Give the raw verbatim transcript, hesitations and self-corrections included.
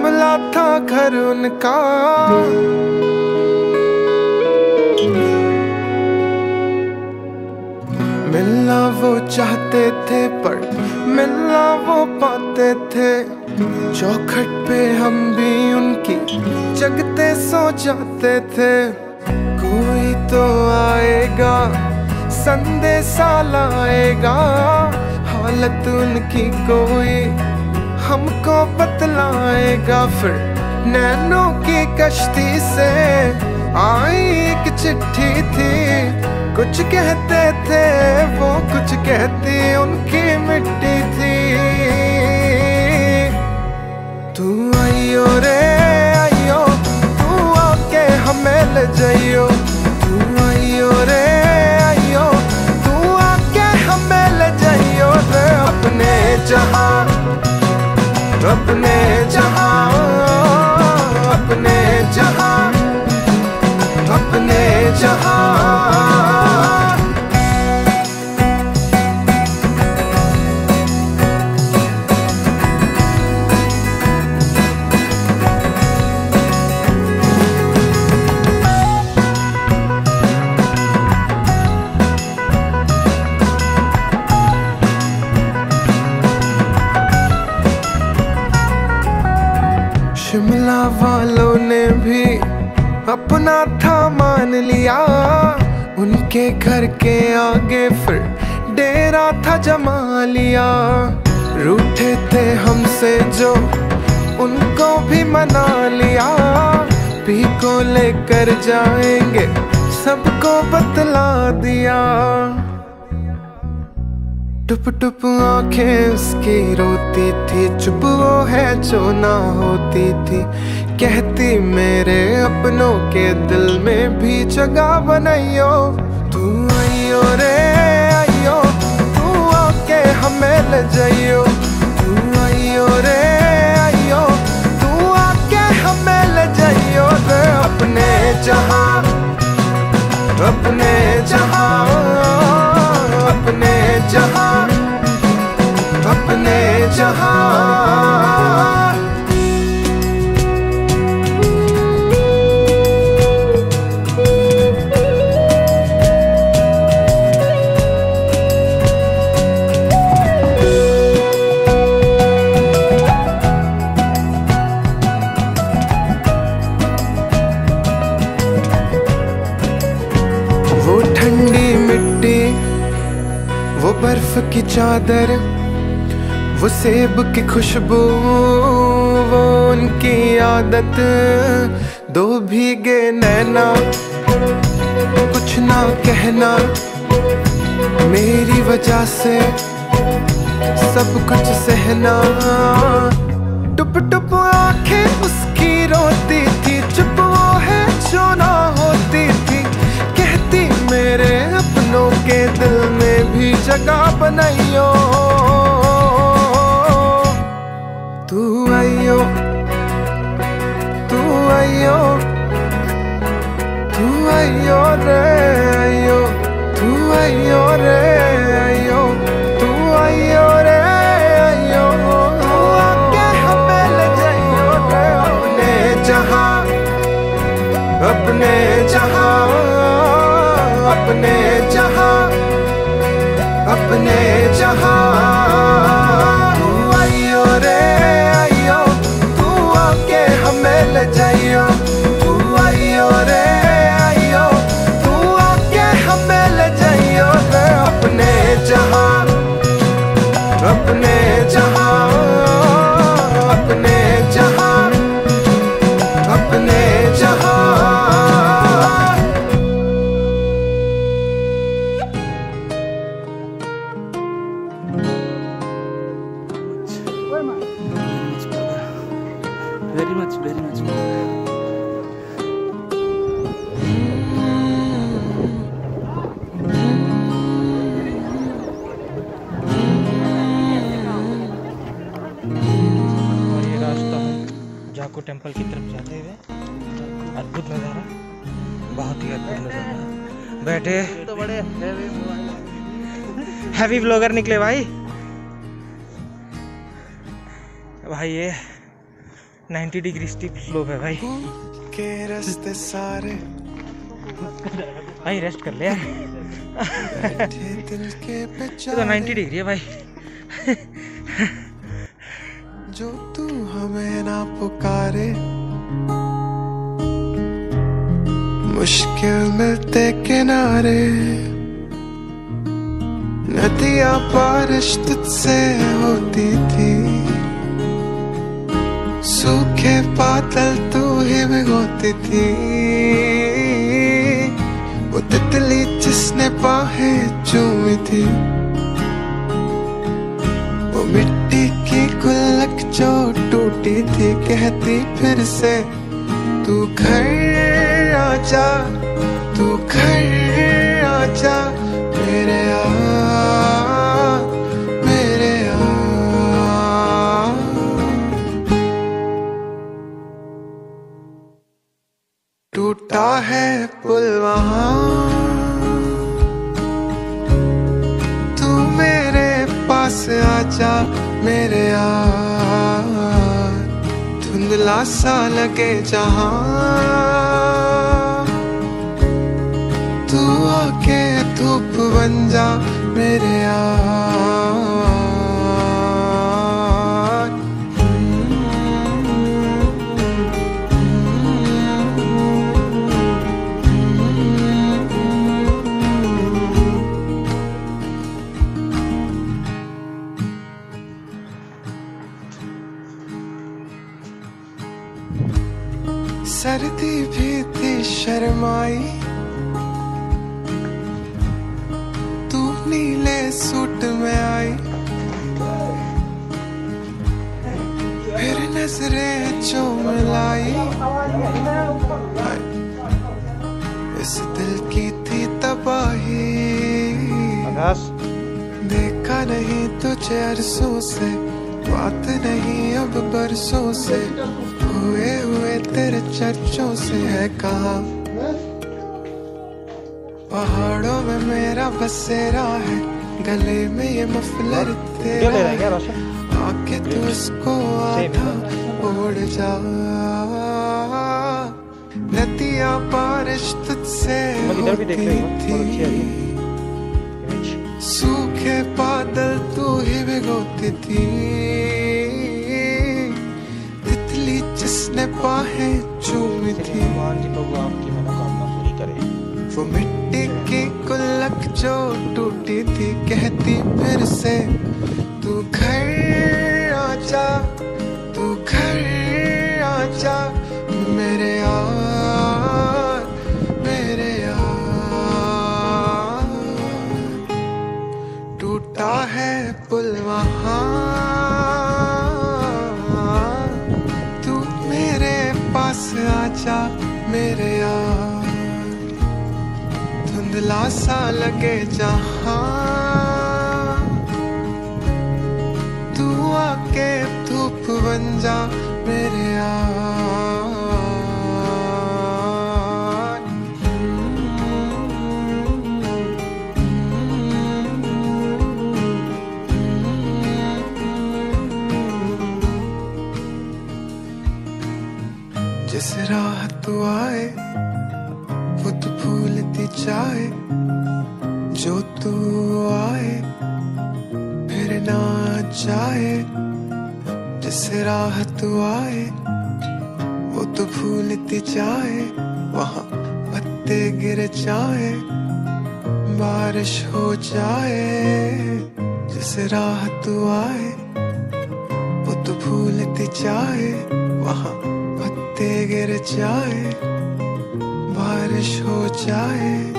शिमला था घर उनका, मिलना वो चाहते थे पर मिलना वो पाते थे। चौखट पे हम भी उनकी जगते सो जाते थे। कोई तो आएगा संदेशा लाएगा, हालत उनकी कोई हमको बतलाएगा। फिर नैनों की कश्ती से आई एक चिट्ठी थी, कुछ कहते थे वो कुछ कहती उनकी मिट्टी थी। तू आइयो रे आइयो, तू आके हमें ले जाइयो। तू आइयो रे आइयो, तू आके हमें ले जाइयो रे अपने जहां, अपने जहां, अपने जहां, अपने जहां। शिमला वालों ने भी अपना था मान लिया, उनके घर के आगे फिर डेरा था जमा लिया। रूठे थे हमसे जो उनको भी मना लिया, पी को लेकर जाएंगे सबको बतला दिया। टुप टुप आंखें उसकी रोती थी, चुप वो है जो ना होती थी। कहती मेरे अपनों के दिल में भी जगह बनाइयो। तू आइयो रे आइयो, तू आके हमें ले जाइयो। तू आइयो रे आइयो, तू आके हमें ले जाइयो रे अपने जहां, अपने जहां, अपने जहां, अपने जहां। वो ठंडी मिट्टी, वो बर्फ की चादर, वो सेब की खुशबू, वो उनकी आदत। दो भीगे नैना कुछ ना कहना, मेरी वजह से सब कुछ सहना। टुप टुप आंखें उसकी रोती थी, चुप वो है जो ना होती थी। कहती मेरे अपनों के दिल में भी जगह बनाइयो। तू आइयो, तू आइयो, तू आइयो रे आइयो, तू आइयो रे आइयो, तू आइयो रे आइयो। तू आके हमें ले जाइयो रे अपने जहां, अपने जहां, अपने जहां, अपने जहां। तू आइयो रे आइयो, तू आके हमें ले जाइयो। तू आइयो रे आइयो, तू आके हमें ले जाइयो रे अपने जहां, अपने जहां, अपने जहां, अपने जहां। Very much, very much. और ये रास्ता है जाको टेम्पल की तरफ जाते हुए। अद्भुत नज़ारा, बहुत ही अद्भुत नज़ारा। बैठे तो बड़े हैवी ब्लॉगर निकले भाई। भाई ये नाइन्टी डिग्री स्टीप स्लोप है भाई। के रास्ते सारे भाई रेस्ट कर ले यार। दिल के तो नाइन्टी डिग्री है भाई। जो तू हमें ना पुकारे, मुश्किल मिलते किनारे, नदियाँ बारिश तुझसे होती थी, सूखे बादल तू ही भिगोती थी, वो तितली जिसने बाहें चूमी थी, वो मिट्टी की गुल्लक जो टूटी थी, कहती फिर से तू घर आजा, तू घर आजा मेरे आ, मेरे आ। टूटा है पुल वहाँ, तू मेरे पास आजा मेरे यार, धुंधला सा लगे जहाँ, तू आके धूप बन जा मेरे यार। सर्दी भी थी शर्माई, तू नीले सूट में आई, फिर नजरें जो मिलाई, इस दिल की थी तबाही, देखा नहीं तुझे अरसों से, बात नहीं अब बरसों से, हुए हुए तेरे चर्चों से है कहाँ, पहाड़ों में मेरा बसेरा है, गले में ये मफलर तेरा, आके तू इसको आधा ओढ़ जा, नदियाँ बारिश तुझसे होती थी, सूखे बादल तू ही भिगोती थी, तितली जिसने बाहें चूमी थी, आपकी मनोकामना पूरी करे। वो मिट्टी की गुल्लक जो टूटी थी, कहती फिर से तू घर आजा, तू घर आजा मेरे यार, मेरे यार। टूटा है पुल वहाँ, तू मेरे पास आजा मेरे यार, धुंधला सा लगे जहाँ, तू आके धूप बन जा मेरे यार। जिस राह तू आए वो तो भूलती जाए, जो तू आए फिर ना जाए, जिस राह तू आए वो तो भूलती जाए, वहाँ पत्ते गिर जाए, बारिश हो जाए, जिस राह तू आए वो तो भूलती जाए, वहाँ पत्ते गिर जाए, बारिश हो जाए।